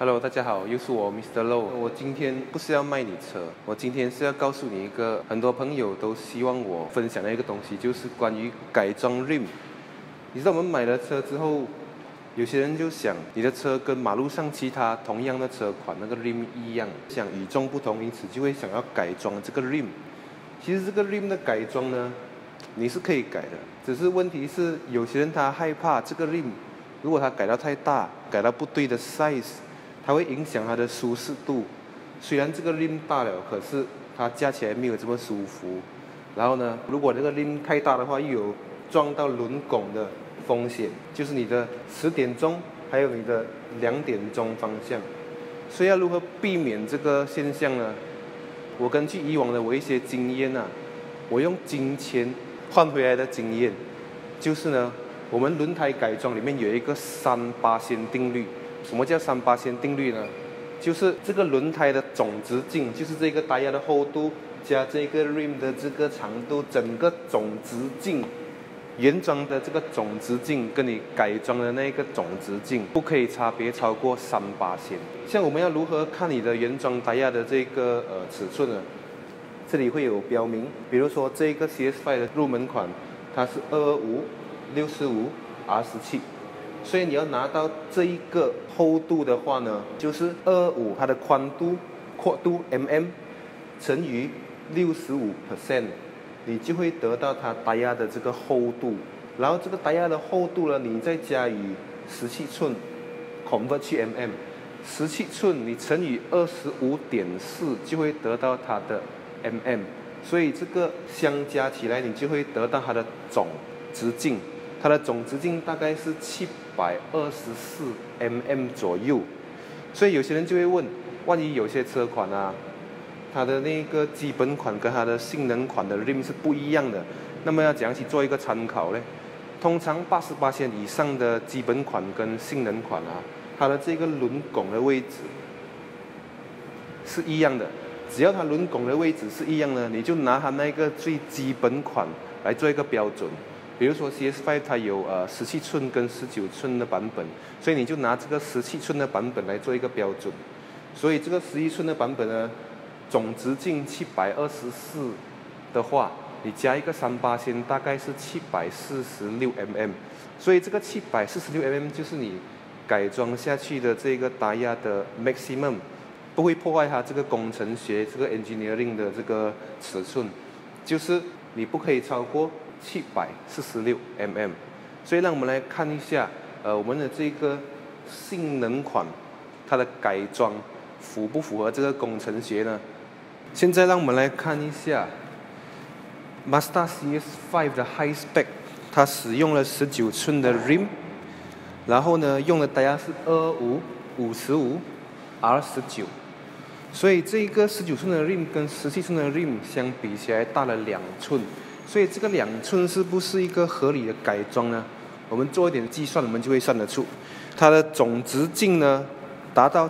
Hello， 大家好，又是我 Mr. Low。我今天不是要卖你车，我今天是要告诉你一个很多朋友都希望我分享的一个东西，就是关于改装 rim。你知道我们买了车之后，有些人就想你的车跟马路上其他同样的车款那个 rim 一样，想与众不同，因此就会想要改装这个 rim。其实这个 rim 的改装呢，你是可以改的，只是问题是有些人他害怕这个 rim， 如果他改到太大，改到不对的 size。它会影响它的舒适度。虽然这个 rim 大了，可是它驾起来没有这么舒服。然后呢，如果这个 rim 太大的话，又有撞到轮拱的风险，就是你的10点钟还有你的2点钟方向。所以要如何避免这个现象呢？我根据以往的我一些经验啊，我用金钱换回来的经验，就是呢，我们轮胎改装里面有一个3/8定律。什么叫3/8定律呢？就是这个轮胎的总直径，就是这个胎压的厚度加这个 rim 的这个长度，整个总直径，原装的这个总直径跟你改装的那个总直径不可以差别超过3/8。像我们要如何看你的原装胎压的这个尺寸呢？这里会有标明，比如说这个 CS5 的入门款，它是225/65R17。所以你要拿到这一个厚度的话呢，就是225它的宽度阔度 mm 乘以65%，你就会得到它胎压的这个厚度。然后这个胎压的厚度呢，你再加以17寸 convert 去 mm，17寸你乘以25.4就会得到它的 mm。所以这个相加起来，你就会得到它的总直径。它的总直径大概是724mm 左右，所以有些人就会问，万一有些车款啊，它的那个基本款跟它的性能款的 rim 是不一样的，那么要怎样去做一个参考呢？通常88%以上的基本款跟性能款啊，它的这个轮拱的位置是一样的，只要它轮拱的位置是一样的，你就拿它那个最基本款来做一个标准。比如说 CS5 它有17寸跟19寸的版本，所以你就拿这个17寸的版本来做一个标准。所以这个11寸的版本呢，总直径724的话，你加一个3/8，大概是746mm。所以这个746mm 就是你改装下去的这个胎压的 maximum， 不会破坏它这个工程学这个 engineering 的这个尺寸，就是你不可以超过746mm。所以让我们来看一下，我们的这个性能款，它的改装符不符合这个工程学呢？现在让我们来看一下 Mazda CS5 的 High Spec， 它使用了19寸的 rim， 然后呢用的胎压是225/55R19， 所以这个19寸的 rim 跟17寸的 rim 相比起来大了2寸。所以这个2寸是不是一个合理的改装呢？我们做一点计算，我们就会算得出，它的总直径呢达到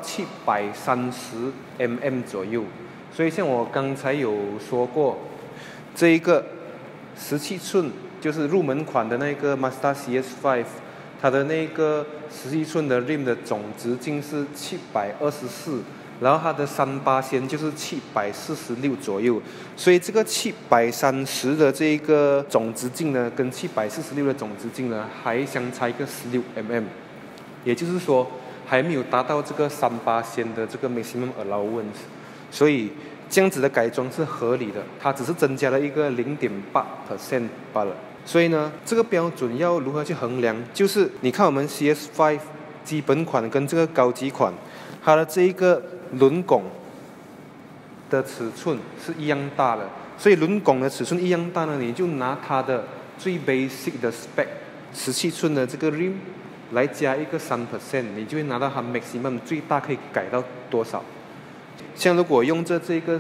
730mm 左右。所以像我刚才有说过，这一个17寸就是入门款的那个 Mazda CS5， 它的那个17寸的 rim 的总直径是724。然后它的3/8就是746左右，所以这个730的这个总直径呢，跟746的总直径呢，还相差一个16mm， 也就是说还没有达到这个3/8的这个 maximum allowance， 所以这样子的改装是合理的，它只是增加了一个0.8% 罢了。所以呢，这个标准要如何去衡量？就是你看我们 CS5 基本款跟这个高级款，它的这一个轮拱的尺寸是一样大的，所以轮拱的尺寸一样大呢，你就拿它的最 basic 的 spec 17寸的这个 rim 来加一个3%， 你就会拿到它 maximum 最大可以改到多少。像如果用这个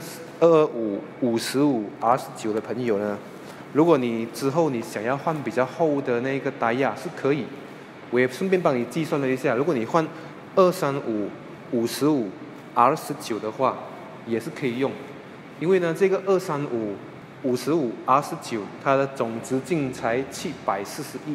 225/55R19的朋友呢，如果你之后你想要换比较厚的那个胎压是可以，我也顺便帮你计算了一下，如果你换235/55R19的话，也是可以用，因为呢，这个235/55R19它的总直径才741，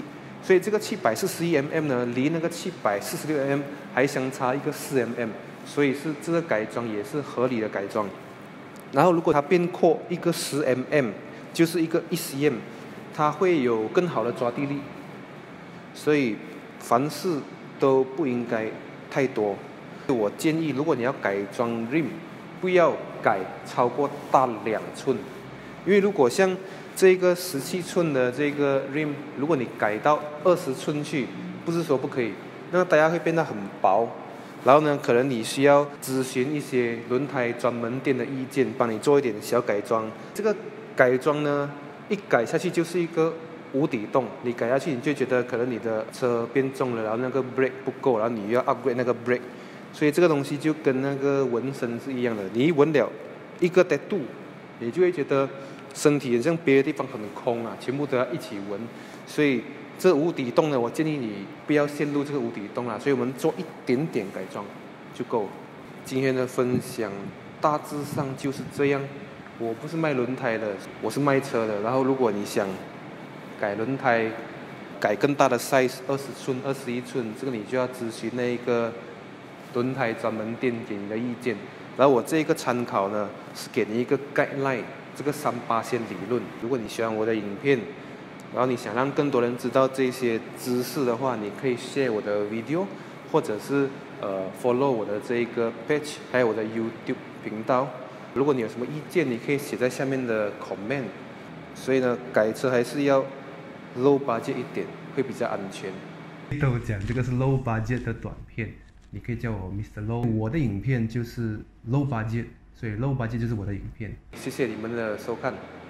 所以这个741mm呢，离那个746mm还相差一个4mm，所以是这个改装也是合理的改装。然后如果它变扩一个10mm，就是一个1cm，它会有更好的抓地力。所以凡事都不应该太多。我建议，如果你要改装 rim， 不要改超过大2寸，因为如果像这个17寸的这个 rim， 如果你改到20寸去，不是说不可以，那大家会变得很薄。然后呢，可能你需要咨询一些轮胎专门店的意见，帮你做一点小改装。这个改装呢，一改下去就是一个无底洞，你改下去你就觉得可能你的车变重了，然后那个 brake 不够，然后你又要 upgrade 那个 brake， 所以这个东西就跟那个纹身是一样的，你一纹了一个 tattoo， 你就会觉得身体很像别的地方很空啊，全部都要一起纹，所以这无底洞呢，我建议你不要陷入这个无底洞啦，所以我们做一点点改装就够了。今天的分享大致上就是这样，我不是卖轮胎的，我是卖车的。然后如果你想改轮胎，改更大的 size， 20寸、21寸，这个你就要咨询那一个轮胎专门店给你的意见。然后我这一个参考呢，是给你一个 guideline， 这个3/8线理论。如果你喜欢我的影片，然后你想让更多人知道这些知识的话，你可以 share 我的 video， 或者是follow 我的这一个 page， 还有我的 YouTube 频道。如果你有什么意见，你可以写在下面的 comment。所以呢，改车还是要 low budget 一点，会比较安全。都讲这个是 low budget 的短片，你可以叫我 Mr. Low。我的影片就是 low budget， 所以 low budget 就是我的影片。谢谢你们的收看。